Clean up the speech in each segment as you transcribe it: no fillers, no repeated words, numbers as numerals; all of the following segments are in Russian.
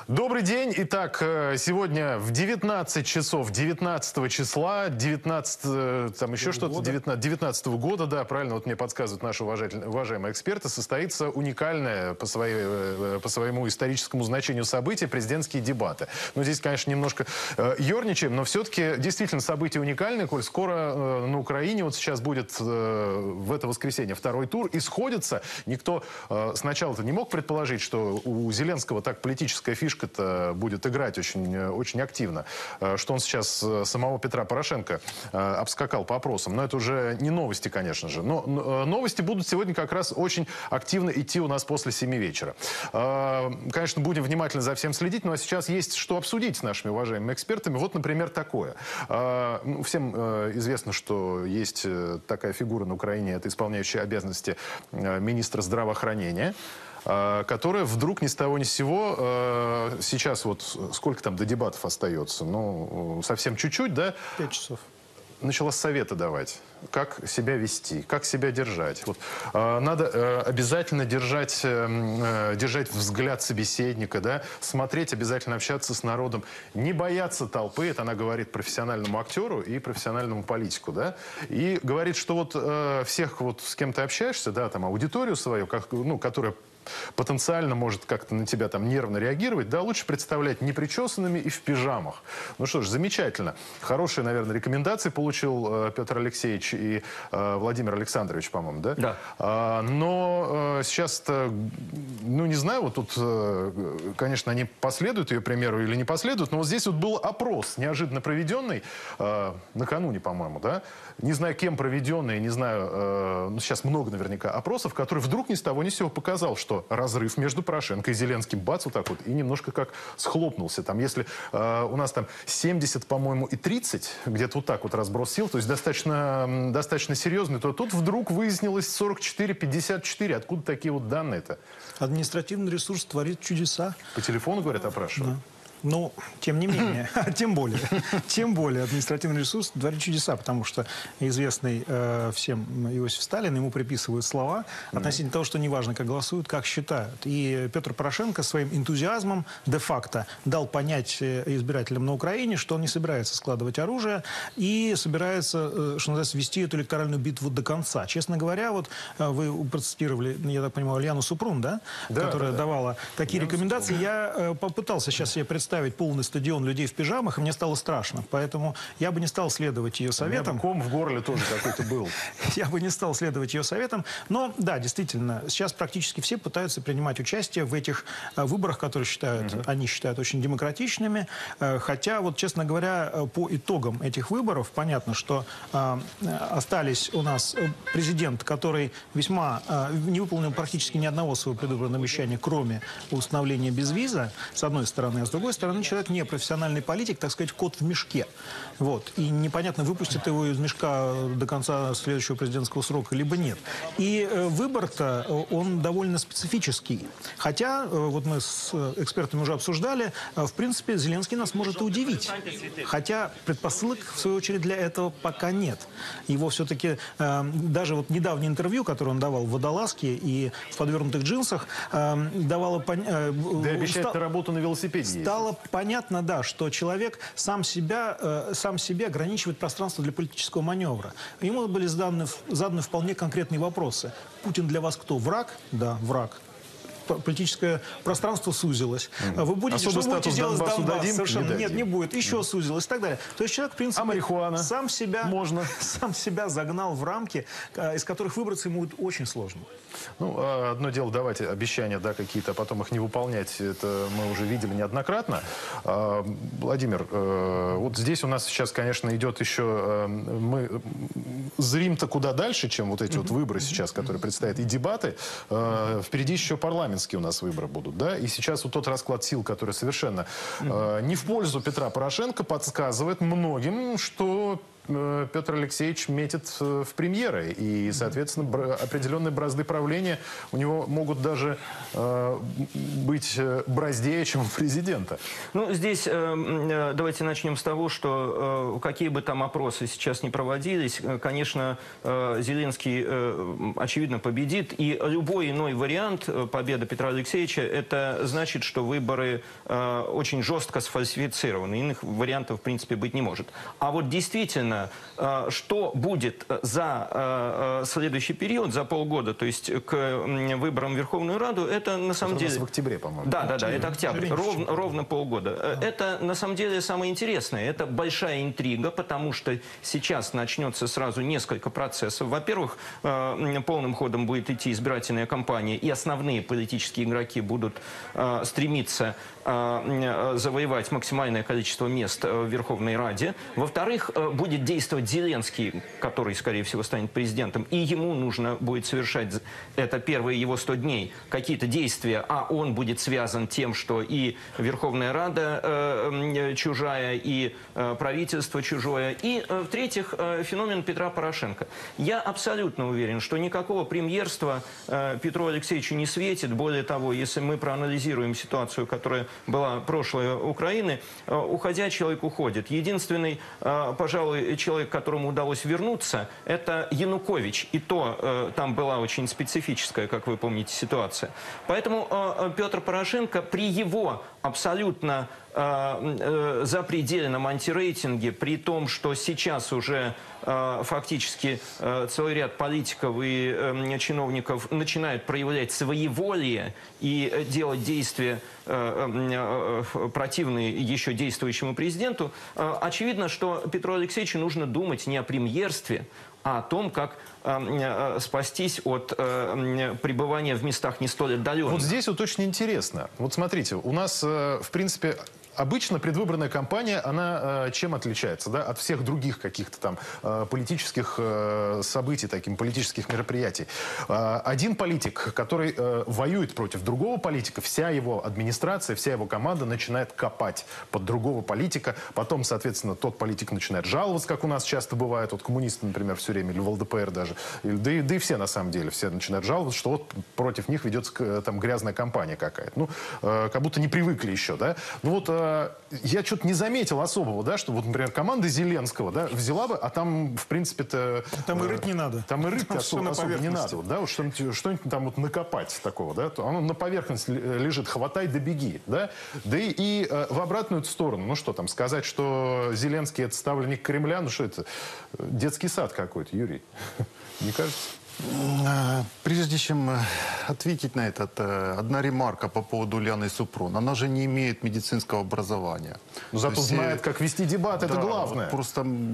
Добрый день. Итак, сегодня в 19 часов 19 числа, 19, там еще что-то, 19 года, да, правильно, вот мне подсказывают наши уважаемые эксперты, состоится уникальное по своему историческому значению событие — президентские дебаты. Ну, здесь, конечно, немножко ерничаем, но все-таки действительно событие уникальное, коль скоро на Украине вот сейчас будет в это воскресенье второй тур, и сходится. Никто сначала-то не мог предположить, что у Зеленского так политическая фишка-то будет играть очень активно, что он сейчас самого Петра Порошенко обскакал по опросам. Но это уже не новости, конечно же. Но новости будут сегодня как раз очень активно идти у нас после 7 вечера. Конечно, будем внимательно за всем следить, но сейчас есть что обсудить с нашими уважаемыми экспертами. Вот, например, такое. Всем известно, что есть такая фигура на Украине, это исполняющая обязанности министра здравоохранения, которая вдруг ни с того ни с сего, сейчас вот сколько там до дебатов остается, ну, совсем чуть-чуть, да? 5 часов. Начала советы давать, как себя вести, как себя держать. Вот, надо обязательно держать взгляд собеседника, да, смотреть, обязательно общаться с народом, не бояться толпы. Это она говорит профессиональному актеру и профессиональному политику, да, и говорит, что вот всех, вот с кем ты общаешься, да, там аудиторию свою, которая потенциально может как-то на тебя там нервно реагировать, да, лучше представлять непричесанными и в пижамах. Ну что ж, замечательно. Хорошие, наверное, рекомендации получил Петр Алексеевич и Владимир Александрович, по-моему, да? Да. Но сейчас-то, ну, не знаю, вот тут, конечно, они последуют ее примеру или не последуют, но вот здесь вот был опрос, неожиданно проведенный, накануне, по-моему, да? Не знаю, кем проведенный, не знаю, ну, сейчас много наверняка опросов, который вдруг ни с того ни с сего показал, что разрыв между Порошенко и Зеленским, бац, вот так вот, и немножко как схлопнулся. Там, если у нас там 70, по-моему, и 30, где-то вот так вот разброс сил, то есть достаточно серьезный, то тут вдруг выяснилось 44-54. Откуда такие вот данные-то? Административный ресурс творит чудеса. По телефону, говорят, опрашивают? Да. Но, тем не менее, тем более административный ресурс творит чудеса, потому что известный всем Иосиф Сталин, ему приписывают слова относительно того, что неважно, как голосуют, как считают. И Петр Порошенко своим энтузиазмом де-факто дал понять избирателям на Украине, что он не собирается складывать оружие и собирается, что называется, вести эту электоральную битву до конца. Честно говоря, вот вы процитировали, я так понимаю, Ульяну Супрун, да? Которая давала такие рекомендации. Я попытался сейчас себе представить полный стадион людей в пижамах, и мне стало страшно. Поэтому я бы не стал следовать ее советам. У меня ком в горле тоже какой-то был. Я бы не стал следовать ее советам. Но, да, действительно, сейчас практически все пытаются принимать участие в этих выборах, которые они считают очень демократичными. Хотя, вот, честно говоря, по итогам этих выборов понятно, что остались у нас президент, который весьма не выполнил практически ни одного своего предвыборного обещания, кроме установления безвиза, с одной стороны, а с другой стороны, человек не профессиональный политик, так сказать, кот в мешке. Вот. И непонятно, выпустят его из мешка до конца следующего президентского срока, либо нет. И выбор-то, он довольно специфический. Хотя, вот мы с экспертами уже обсуждали, в принципе, Зеленский нас может и удивить. Хотя предпосылок, в свою очередь, для этого пока нет. Его все-таки, даже вот недавнее интервью, которое он давал в водолазке и в подвернутых джинсах, давало понять... Да, обещает работу на велосипеде. Стало понятно, да, что человек сам себе ограничивает пространство для политического маневра. Ему были заданы вполне конкретные вопросы. Путин для вас кто? Враг? Да, враг. Политическое пространство сузилось. Вы будете, что будете делать с Донбассом? Совершенно нет, не будет. Еще сузилось и так далее. То есть человек, в принципе, марихуана? сам себя загнал в рамки, из которых выбраться ему будет очень сложно. Ну, одно дело давать обещания, да, какие-то, а потом их не выполнять. Это мы уже видели неоднократно. Владимир, вот здесь у нас сейчас, конечно, идет еще... Мы зрим-то куда дальше, чем вот эти вот выборы сейчас, которые предстоят, и дебаты. Впереди еще парламентские у нас выборы будут, да? И сейчас вот тот расклад сил, который совершенно не в пользу Петра Порошенко, подсказывает многим, что Петр Алексеевич метит в премьеры. И, соответственно, определенные бразды правления у него могут даже быть браздее, чем у президента. Ну, здесь давайте начнем с того, что какие бы там опросы сейчас не проводились, конечно, Зеленский, очевидно, победит. И любой иной вариант победы Петра Алексеевича, это значит, что выборы очень жестко сфальсифицированы. Иных вариантов, в принципе, быть не может. А вот действительно, что будет за следующий период, за полгода, то есть к выборам в Верховную Раду, это на самом деле... в октябре, по-моему. Да, это октябрь, ровно полгода. Это на самом деле самое интересное. Это большая интрига, потому что сейчас начнется сразу несколько процессов. Во-первых, полным ходом будет идти избирательная кампания, и основные политические игроки будут стремиться завоевать максимальное количество мест в Верховной Раде. Во-вторых, будет действовать Зеленский, который, скорее всего, станет президентом, и ему нужно будет совершать, это первые его 100 дней, какие-то действия, а он будет связан тем, что и Верховная Рада чужая, и правительство чужое. И, в-третьих, феномен Петра Порошенко. Я абсолютно уверен, что никакого премьерства Петру Алексеевичу не светит. Более того, если мы проанализируем ситуацию, которая была прошлой Украины, уходя, человек уходит. Единственный, пожалуй, человек, которому удалось вернуться, это Янукович. И то там была очень специфическая, как вы помните, ситуация. Поэтому Петр Порошенко при его абсолютно запредельном антирейтинге, при том, что сейчас уже фактически целый ряд политиков и чиновников начинают проявлять своеволие и делать действия противные еще действующему президенту, очевидно, что Петру Алексеевичу нужно думать не о премьерстве, а о том, как спастись от пребывания в местах не столь отдаленных. Вот здесь вот очень интересно. Вот смотрите, у нас, в принципе, обычно предвыборная кампания, она чем отличается, да, от всех других каких-то там политических событий, таких политических мероприятий. Один политик, который воюет против другого политика, вся его администрация, вся его команда начинает копать под другого политика. Потом, соответственно, тот политик начинает жаловаться, как у нас часто бывает. Вот коммунисты, например, все время, или в ЛДПР даже. Да и все, на самом деле, все начинают жаловаться, что вот против них ведется там грязная кампания какая-то. Ну, как будто не привыкли еще, да. Ну вот я что-то не заметил особого, да, что вот, например, команда Зеленского, да, взяла бы, а там, в принципе-то... Там и рыть не надо. Там и рыть особо не надо, вот, да, вот что-нибудь там вот накопать такого, да, то оно на поверхности лежит, хватай да беги, да. Да и в обратную сторону, ну что там, сказать, что Зеленский это ставленник Кремля, ну что это, детский сад какой-то, Юрий, не кажется? Прежде чем ответить на это, одна ремарка по поводу Ульяны Супрун. Она же не имеет медицинского образования. Но зато знает, как вести дебат, это главное. Вот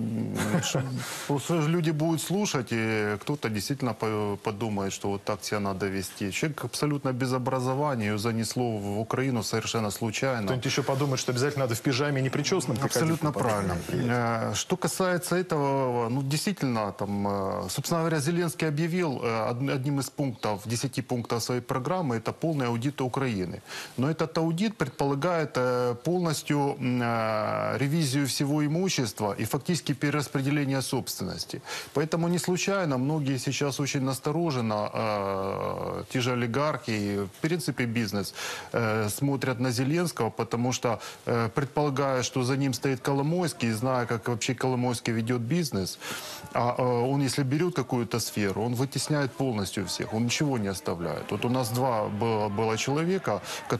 просто люди будут слушать, и кто-то действительно подумает, что вот так себя надо вести. Человек абсолютно без образования, ее занесло в Украину совершенно случайно. Кто-нибудь еще подумает, что обязательно надо в пижаме непричесанном приходить. Абсолютно правильно. Что касается этого, ну действительно, там, собственно говоря, Зеленский объявил одним из пунктов, 10 пунктов своей программы, это полный аудит Украины. Но этот аудит предполагает полностью ревизию всего имущества и фактически перераспределение собственности. Поэтому не случайно многие сейчас очень настороженно, те же олигархи и, в принципе, бизнес, смотрят на Зеленского, потому что, предполагая, что за ним стоит Коломойский, зная, как вообще Коломойский ведет бизнес, а он, если берет какую-то сферу, он вытесняет полностью всех, он ничего не оставляет. Вот у нас два было человека,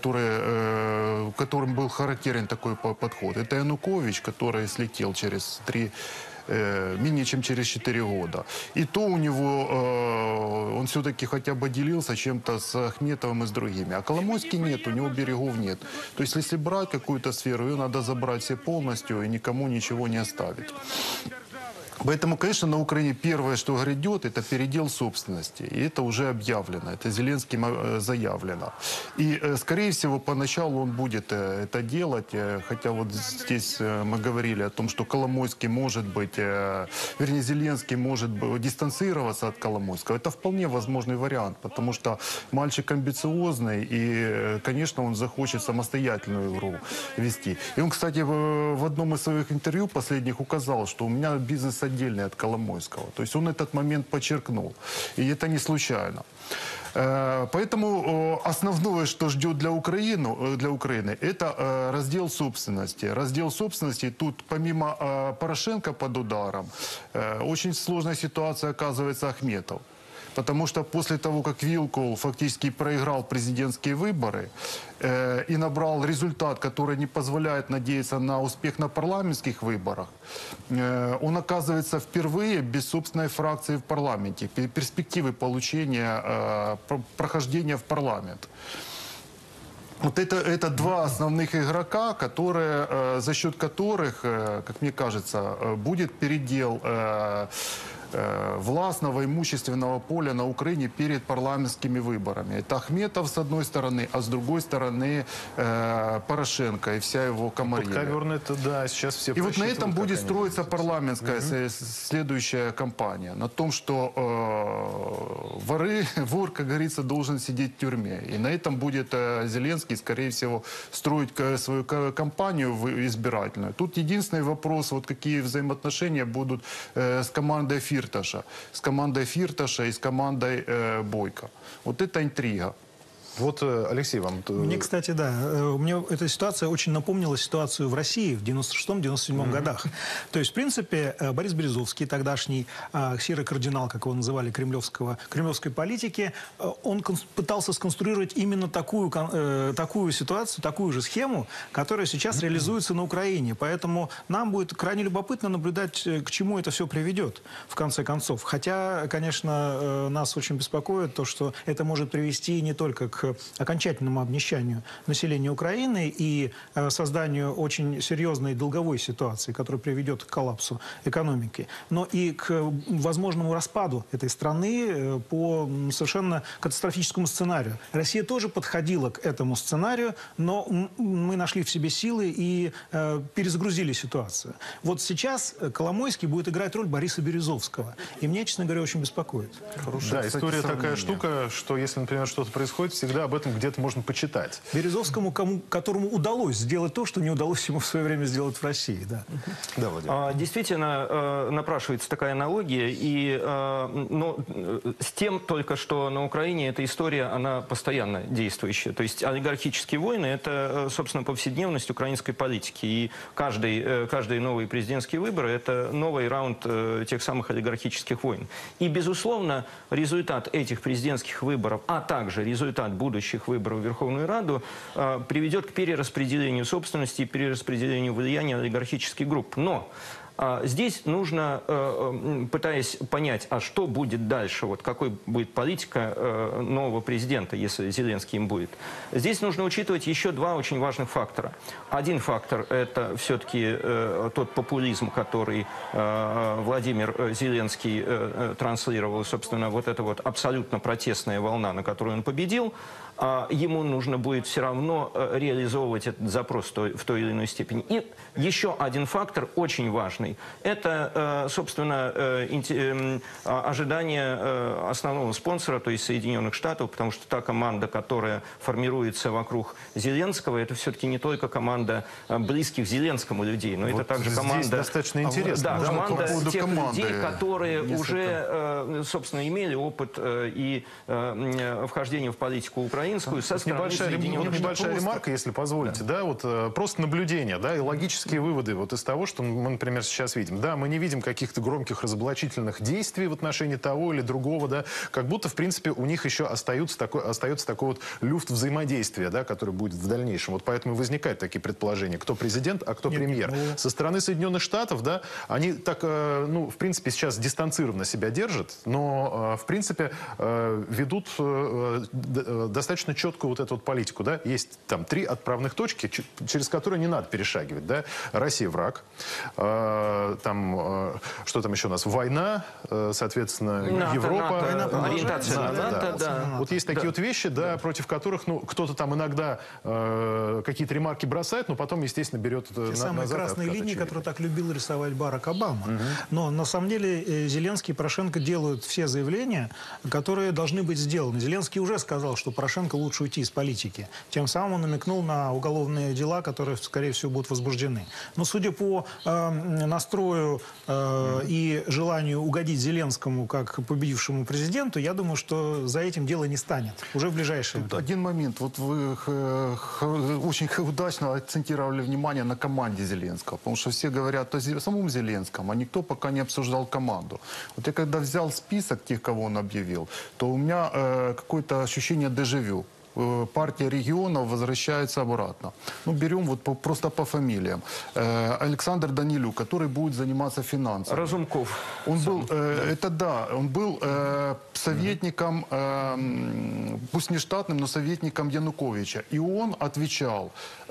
которым был характерен такой подход. Это Янукович, который слетел через менее чем через 4 года. И то у него, он все-таки хотя бы делился чем-то с Ахметовым и с другими. А Коломойский нет, у него берегов нет. То есть если брать какую-то сферу, ее надо забрать все полностью и никому ничего не оставить. Поэтому, конечно, на Украине первое, что грядет, это передел собственности. И это уже объявлено, это Зеленским заявлено. И, скорее всего, поначалу он будет это делать. Хотя вот здесь мы говорили о том, что Коломойский может быть, вернее, Зеленский может дистанцироваться от Коломойского. Это вполне возможный вариант, потому что мальчик амбициозный, и, конечно, он захочет самостоятельную игру вести. И он, кстати, в одном из своих интервью последних указал, что у меня бизнес отдельный от Коломойского. То есть он этот момент подчеркнул. И это не случайно. Поэтому основное, что ждет для Украины, это раздел собственности. Раздел собственности, тут помимо Порошенко под ударом, очень сложная ситуация оказывается Ахметов. Потому что после того, как Вилкул фактически проиграл президентские выборы и набрал результат, который не позволяет надеяться на успех на парламентских выборах, он оказывается впервые без собственной фракции в парламенте, перспективы получения, прохождения в парламент. Вот это два основных игрока, за счет которых, как мне кажется, будет передел властного, имущественного поля на Украине перед парламентскими выборами. Это Ахметов с одной стороны, а с другой стороны Порошенко и вся его комарилья. Подковерно это, да, сейчас все. И вот на этом будет строиться парламентская следующая кампания. На том, что вор, как говорится, должен сидеть в тюрьме. И на этом будет Зеленский, скорее всего, строить свою кампанию избирательную. Тут единственный вопрос, вот какие взаимоотношения будут с командой Фирташа. С командой Фирташа и с командой Бойко. Вот это интрига. Вот, Алексей, вам... Мне, кстати, да, мне эта ситуация очень напомнила ситуацию в России в 96-97 годах. То есть, в принципе, Борис Березовский, тогдашний серый кардинал, как его называли, кремлевской политики, он пытался сконструировать именно такую ситуацию, такую же схему, которая сейчас реализуется на Украине. Поэтому нам будет крайне любопытно наблюдать, к чему это все приведет, в конце концов. Хотя, конечно, нас очень беспокоит то, что это может привести не только к окончательному обнищанию населения Украины и созданию очень серьезной долговой ситуации, которая приведет к коллапсу экономики, но и к возможному распаду этой страны по совершенно катастрофическому сценарию. Россия тоже подходила к этому сценарию, но мы нашли в себе силы и перезагрузили ситуацию. Вот сейчас Коломойский будет играть роль Бориса Березовского. И меня, честно говоря, очень беспокоит. Да, история такая штука, что если, например, что-то происходит, всегда об этом где-то можно почитать. Березовскому, которому удалось сделать то, что не удалось ему в свое время сделать в России. Да, да, Владимир. Действительно, напрашивается такая аналогия. Но с тем только, что на Украине эта история, она постоянно действующая. То есть олигархические войны – это, собственно, повседневность украинской политики. И каждые новые президентские выборы – это новый раунд тех самых олигархических войн. И, безусловно, результат этих президентских выборов, а также результат будущих выборов в Верховную Раду приведет к перераспределению собственности и перераспределению влияния олигархических групп. Но здесь нужно, пытаясь понять, а что будет дальше, вот какой будет политика нового президента, если Зеленский им будет. Здесь нужно учитывать еще два очень важных фактора. Один фактор – это все-таки тот популизм, который Владимир Зеленский транслировал, собственно, вот эта вот абсолютно протестная волна, на которую он победил. Ему нужно будет все равно реализовывать этот запрос в той или иной степени. И еще один фактор очень важный – это, собственно, ожидание основного спонсора, то есть Соединенных Штатов, потому что та команда, которая формируется вокруг Зеленского, это все-таки не только команда близких Зеленскому людей, но вот это также команда… Здесь достаточно интересно. Да, команда тех людей, которые уже, собственно, имели опыт и вхождения в политику Украины. Небольшая ремарка, если позволите, да, вот просто наблюдение, да, и логические выводы вот из того, что мы, например, сейчас видим. Да, мы не видим каких-то громких разоблачительных действий в отношении того или другого, да, как будто, в принципе, у них еще остается такой вот люфт взаимодействия, да, который будет в дальнейшем. Вот поэтому возникают такие предположения, кто президент, а кто премьер. Со стороны Соединенных Штатов, да, они так, ну, в принципе, сейчас дистанцированно себя держат, но, в принципе, ведут достаточно четкую вот эту вот политику, да, есть там 3 отправных точки, через которые не надо перешагивать, да, Россия враг, что там еще у нас, война, соответственно, Европа, ориентация на НАТО, да. Вот есть такие вот вещи, да, против которых, ну, кто-то там иногда какие-то ремарки бросает, но потом, естественно, берет те самые красные линии, которые так любил рисовать Барак Обама. Но на самом деле Зеленский и Порошенко делают все заявления, которые должны быть сделаны. Зеленский уже сказал, что Порошенко Лукашенко лучше уйти из политики. Тем самым он намекнул на уголовные дела, которые, скорее всего, будут возбуждены. Но судя по настрою и желанию угодить Зеленскому как победившему президенту, я думаю, что за этим дело не станет уже в ближайшее время. Один момент. Вот вы очень удачно акцентировали внимание на команде Зеленского, потому что все говорят о самом Зеленском, а никто пока не обсуждал команду. Вот я когда взял список тех, кого он объявил, то у меня какое-то ощущение дежавю. Партия регионов возвращается обратно. Ну, берем вот просто по фамилиям. Александр Данилюк, который будет заниматься финансами. Разумков. Он был, он был советником, пусть не штатным, но советником Януковича. И он отвечал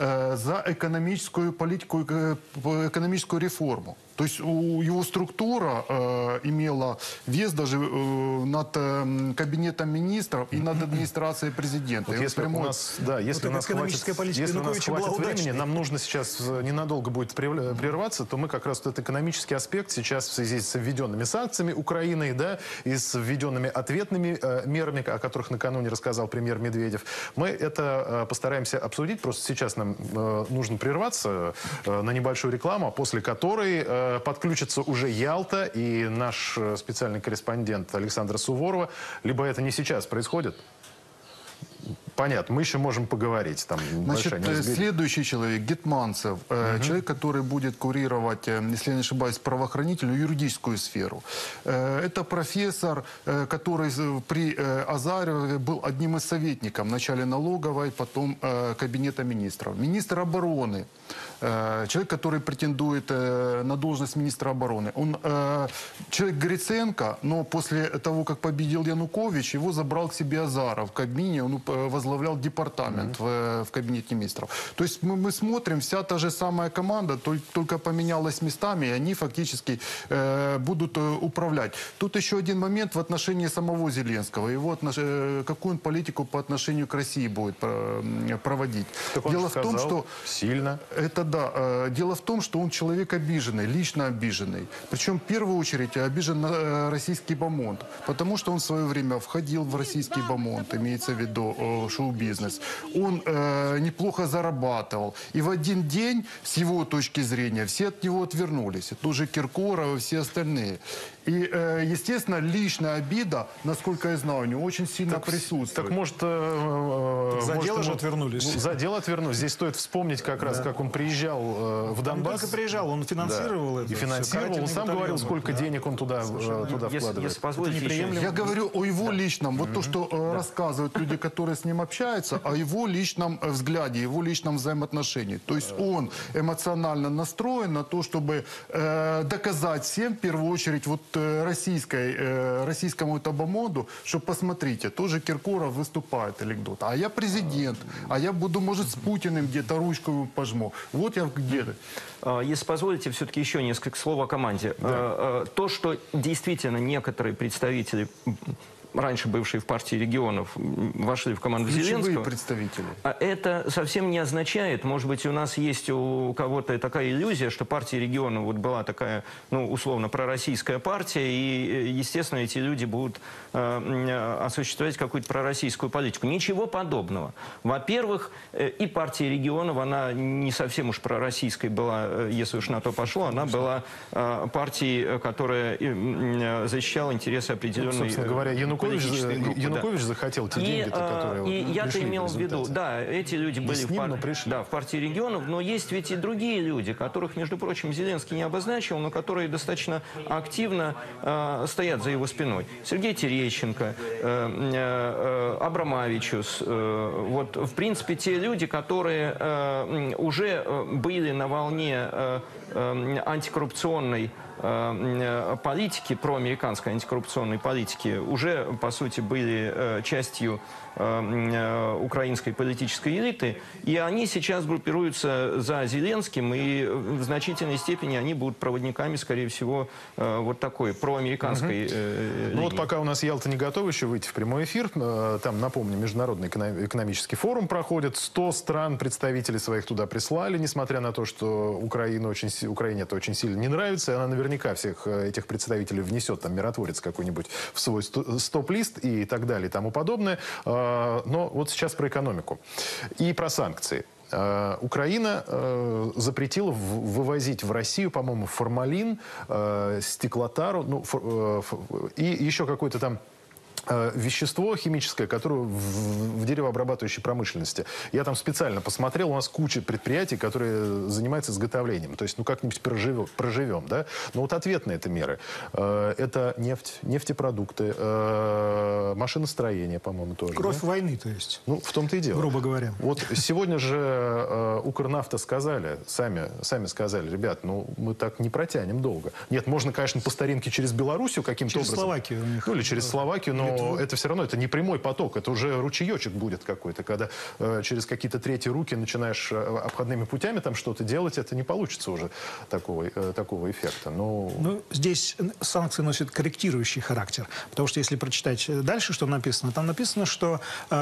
за экономическую политику, экономическую реформу. То есть его структура имела вес даже над кабинетом министров и над администрацией президента. Вот если у нас, да, если у нас хватит времени, нам нужно сейчас ненадолго будет прерваться, то мы как раз этот экономический аспект сейчас в связи с введенными санкциями Украиной, да, и с введенными ответными мерами, о которых накануне рассказал премьер Медведев, мы это постараемся обсудить. Просто сейчас нам нужно прерваться на небольшую рекламу, после которой подключится уже Ялта и наш специальный корреспондент Александра Суворова. Либо это не сейчас происходит. Понятно, мы еще можем поговорить. Там значит, следующий человек, Гетманцев, человек, который будет курировать, если я не ошибаюсь, правоохранительную юридическую сферу. Это профессор, который при Азарове был одним из советников, вначале налоговой, потом кабинета министров. Министр обороны, человек, который претендует на должность министра обороны. Он человек Гриценко, но после того, как победил Янукович, его забрал к себе Азаров. В Кабмине он возглавлял департамент в кабинете министров. То есть мы смотрим, вся та же самая команда, только поменялась местами, и они фактически будут управлять. Тут еще один момент в отношении самого Зеленского. Его какую он политику по отношению к России будет проводить. Дело в том, что сильно. Это да. Дело в том, что он человек обиженный, лично обиженный. Причем в первую очередь обижен на российский бомонд. Потому что он в свое время входил в российский бомонд, имеется в виду шоу-бизнес. Он неплохо зарабатывал. И в один день, с его точки зрения, все от него отвернулись. Это уже Киркоров и все остальные. И, естественно, личная обида, насколько я знаю, у него очень сильно присутствует. Так может... За дело же отвернулись. За дело отвернулись. Здесь стоит вспомнить как раз, как он приезжал в Донбасс. Он только приезжал, он финансировал это. И финансировал. Он сам говорил, сколько денег он туда вкладывает. Если позволите, я говорю о его личном. Вот то, что рассказывают люди, которые с ним общаются, о его личном взгляде, его личном взаимоотношении. То есть он эмоционально настроен на то, чтобы доказать всем, в первую очередь, вот российскому табомоду, что посмотрите, тоже Киркоров выступает анекдот. А я президент, а я буду, может, с Путиным где-то ручку пожму. Вот я где-то. Если позволите, все-таки еще несколько слов о команде. Да. То, что действительно некоторые представители, раньше бывшие в партии регионов, вошли в команду Зеленского. Представители. Это совсем не означает, может быть, у нас есть у кого-то такая иллюзия, что партия регионов вот была такая, ну, условно, пророссийская партия, и, естественно, эти люди будут осуществлять какую-то пророссийскую политику. Ничего подобного. Во-первых, и партия регионов, она не совсем уж пророссийской была, если уж на то пошло, она была партией, которая защищала интересы определенной... Собственно говоря, Янукович захотел те деньги, которые и я-то имел в виду, да, эти люди были в партии регионов, но есть ведь и другие люди, которых, между прочим, Зеленский не обозначил, но которые достаточно активно стоят за его спиной. Сергей Терещенко, Абрамовичус, вот, в принципе, те люди, которые уже были на волне антикоррупционной политики, проамериканской антикоррупционной политики, уже, по сути, были частью украинской политической элиты, и они сейчас группируются за Зеленским, и в значительной степени они будут проводниками, скорее всего, вот такой проамериканской линии. Ну вот пока у нас Ялта не готова еще выйти в прямой эфир, там, напомню, Международный экономический форум проходит, 100 стран представителей своих туда прислали, несмотря на то, что Украине это очень сильно не нравится, и она наверняка всех этих представителей внесет, там, миротворец какой-нибудь в свой 100 стоп-лист и так далее и тому подобное. Но вот сейчас про экономику и про санкции. Украина запретила вывозить в Россию, по-моему, формалин, стеклотару, и еще какой-то там вещество химическое, которое в деревообрабатывающей промышленности. Я там специально посмотрел, у нас куча предприятий, которые занимаются изготовлением. То есть, ну, как-нибудь проживем, да? Но вот ответные это меры. Это нефть, нефтепродукты, машиностроение, по-моему, тоже. Кровь да? войны, то есть. Ну, в том-то и дело. Грубо говоря. Вот сегодня же Укрнафта сказали, сами сказали, ребят, ну, мы так не протянем долго. Нет, можно, конечно, по старинке через Белоруссию каким-то образом. Через Словакию у них. Ну, или через Словакию, но Литву. это все равно, это не прямой поток, это уже ручеечек будет какой-то. Когда через какие-то третьи руки начинаешь обходными путями там что-то делать, это не получится уже такого эффекта. Ну, здесь санкции носят корректирующий характер. Потому что если прочитать дальше, что написано, там написано, что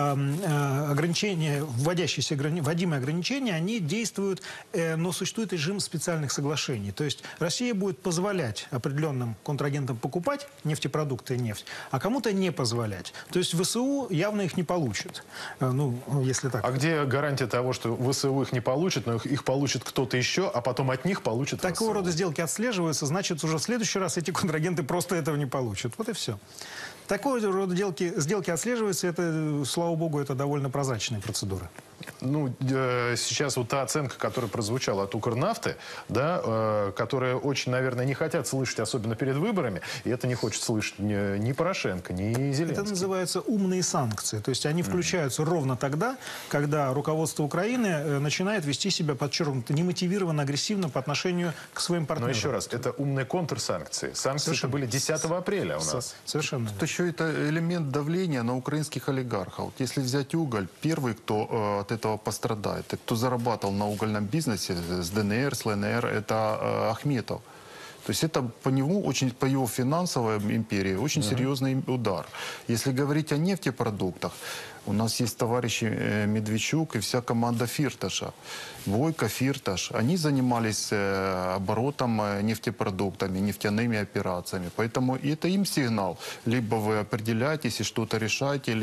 ограничения, вводимые ограничения, они действуют, но существует режим специальных соглашений. То есть Россия будет позволять определенным контрагентам покупать нефтепродукты и нефть, а кому-то не позволять. То есть ВСУ явно их не получит. Ну, если так. А где гарантия того, что ВСУ их не получит, но их получит кто-то еще, а потом от них получит ВСУ? Такого рода сделки отслеживаются, значит, уже в следующий раз эти контрагенты просто этого не получат. Вот и все. Такого рода сделки отслеживаются, это, слава богу, это довольно прозрачная процедура. Ну, сейчас вот та оценка, которая прозвучала от Укрнафты, да, которые очень, наверное, не хотят слышать, особенно перед выборами, и это не хочет слышать ни Порошенко, ни Зеленский. Это называется умные санкции. То есть они включаются ровно тогда, когда руководство Украины начинает вести себя подчеркнуто немотивированно, агрессивно по отношению к своим партнерам. Но еще раз, это умные контрсанкции. Санкции были 10 апреля у нас. Совершенно. Это еще это элемент давления на украинских олигархов. Вот если взять уголь, первый, кто от этого пострадает, и кто зарабатывал на угольном бизнесе с ДНР, с ЛНР, это Ахметов. То есть это по его финансовой империи очень серьезный удар. Если говорить о нефтепродуктах, у нас есть товарищи Медведчук и вся команда Фирташа. Бойко, Фирташ. Они занимались оборотом нефтепродуктами, нефтяными операциями. Поэтому это им сигнал. Либо вы определяетесь и что-то решаете,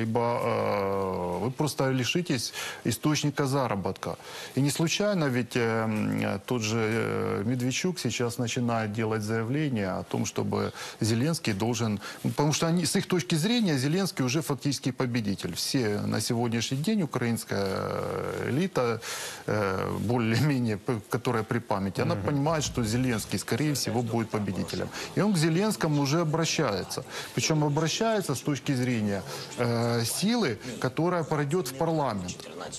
либо вы просто лишитесь источника заработка. И не случайно ведь тот же Медведчук сейчас начинает делать заявление о том, чтобы Зеленский должен... Потому что с их точки зрения Зеленский уже фактически победитель. Все на сегодняшний день украинская элита, более-менее, которая при памяти, она понимает, что Зеленский, скорее всего, будет победителем. И он к Зеленскому уже обращается. Причем обращается с точки зрения силы, которая пройдет в парламент.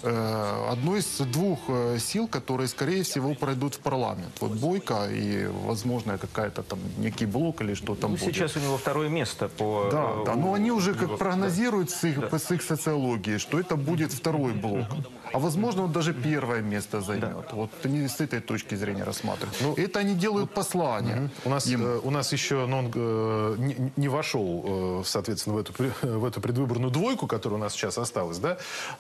Одной из двух сил, которые, скорее всего, пройдут в парламент. Вот Бойко и, возможно, какая-то там некий блок или что там будет. Сейчас у него второе место по... Да, но они уже как прогнозируют с их социологией, что это будет второй блок. А возможно, он даже первое место займет. Вот они с этой точки зрения рассматривают. Ну, это они делают послание. У нас еще он не вошел, соответственно, в эту предвыборную двойку, которая у нас сейчас осталась. Да?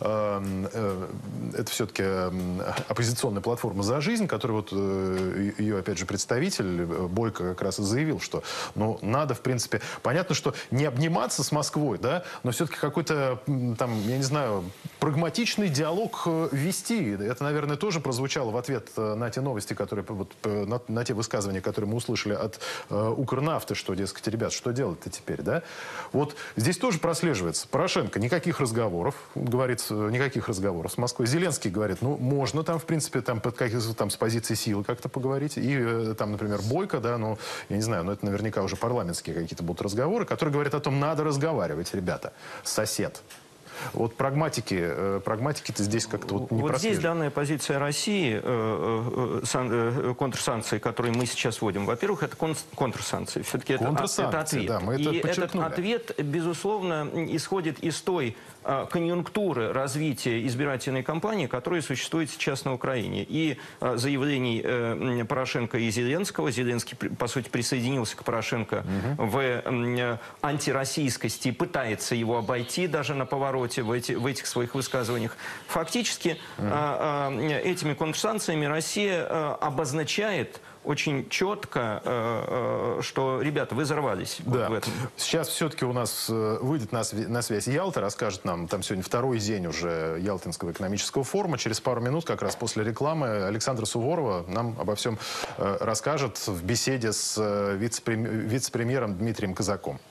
Это все-таки оппозиционная платформа «За жизнь», которая вот ее, опять же, представитель Бойко как раз и заявил, что надо, в принципе, понятно, что не обниматься с Москвой, да, но все-таки какой-то там, я не знаю, прагматичный диалог вести. Это, наверное, тоже прозвучало в ответ на те новости, которые, на те высказывания, которые мы услышали от Укрнафты, что, дескать, ребят, что делать-то теперь, да? Вот здесь тоже прослеживается. Порошенко, никаких разговоров, говорит, никаких разговоров с Москвой. Зеленский говорит, можно там, в принципе, там с позиции силы как-то поговорить. И там, например, Бойко, да, я не знаю, это наверняка уже парламентские какие-то будут разговоры, которые говорят о том, надо разговаривать, ребята, сосед. Вот прагматики-то здесь как-то вот не Вот здесь прослеживают. данная позиция России, контрсанкции, которые мы сейчас вводим, во-первых, это контрсанкции. Все-таки это ответ. Да, мы это и подчеркнули. этот ответ, безусловно, исходит из той конъюнктуры развития избирательной кампании, которая существует сейчас на Украине. И заявлений Порошенко и Зеленского. Зеленский, по сути, присоединился к Порошенко в антироссийскости и пытается его обойти даже на повороте в этих своих высказываниях. Фактически этими контрсанкциями Россия обозначает очень четко, что, ребята, вы взорвались. Да. Вот в этом. Сейчас все-таки у нас выйдет на связь Ялта, расскажет нам, там сегодня второй день уже Ялтинского экономического форума. Через пару минут, как раз после рекламы, Александра Суворова нам обо всем расскажет в беседе с вице-премьером Дмитрием Казаком.